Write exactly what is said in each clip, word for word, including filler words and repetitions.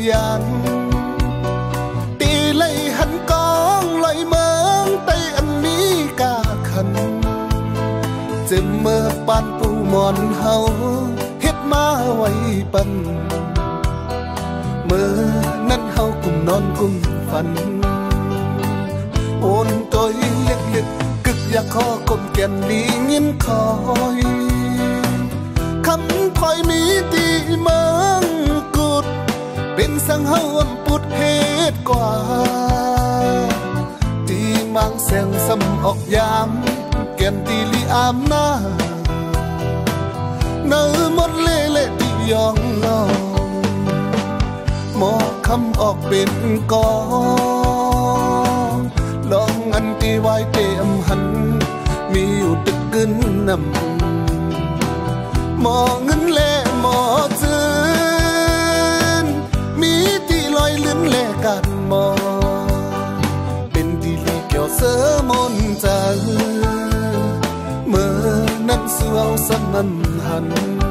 yàn tỷ lệ hắn con lời mơ tay anh mi cả khẩn chim mơ ban pu mòn hậu hết má quay bần mơ năn hậu cùng non cùng phần ôn tôi liệt liệt cực giặc khó cùng kèn đi nghiến khói khắm thoi mỹ tì mơ cụt bên sang hậu âm bút hết quả tì mang sen xăm ọc giam kèn tì li ám na nở một lê lệ tì yong lòng mò khăm ọc bên con lòng ăn tì vai tê âm hắn miu tức cứng nằm mò ngân lệ mò chân mi tì loi lướn lệ cạn mò bên tì lì kéo sớ môn trà mơ năn suau sân năn hẳn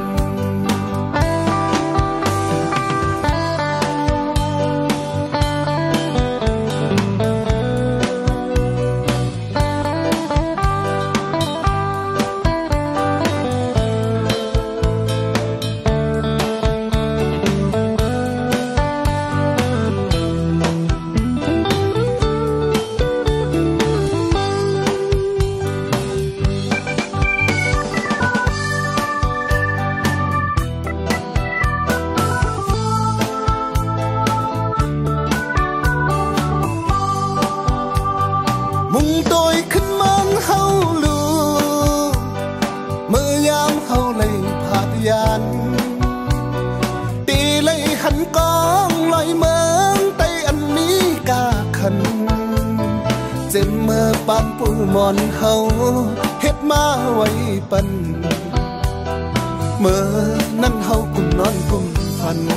mùng tôi khinh mang hâu lù mơ yam hâu lầy phạt yàn tỷ lệ hắn con loài mơ tay anh mi cả khẩn chim mơ ban pu mòn hâu hết má quay bần mơ năn hâu cùng non cùng phần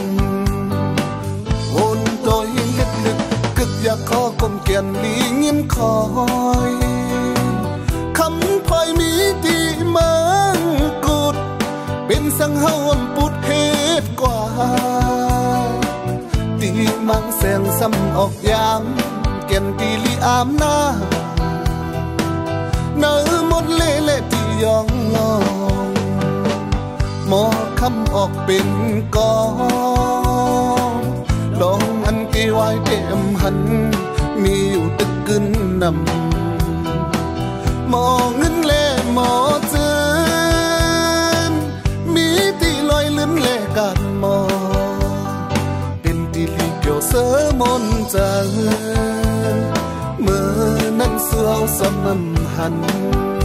ôn tôi liệt liệt cực giặc khó cùng kèn đi nghiến khói khắm phai mỹ tì mơ cụt bên sang hậu âm bút hết quả tì mang sen xăm ọc giam kèn tì li ám na nở một lê lệ tì yong lòng mò khăm ọc bên con lòng ăn kê vai đêm hắn miu tức cứng nằm mò ngân lệ mò chân mi tì loi lướn lệ cạn mò bên tì lì kéo sớ môn trà mơ năn suau sầm hẳn